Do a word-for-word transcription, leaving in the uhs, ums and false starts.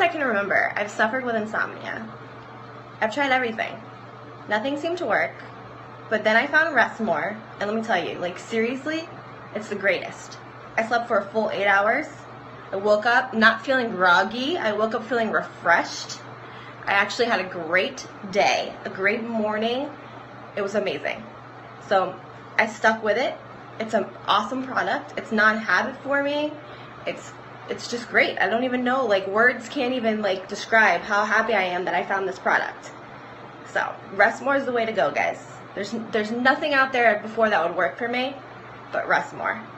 I can remember, I've suffered with insomnia. I've tried everything. Nothing seemed to work. But then I found Rest More, and let me tell you, like seriously, it's the greatest. I slept for a full eight hours. I woke up not feeling groggy. I woke up feeling refreshed. I actually had a great day, a great morning. It was amazing. So I stuck with it. It's an awesome product. It's non-habit forming. It's it's just great. I don't even know, like words can't even like describe how happy I am that I found this product. So Rest More is the way to go, guys. There's there's nothing out there before that would work for me, but Rest More.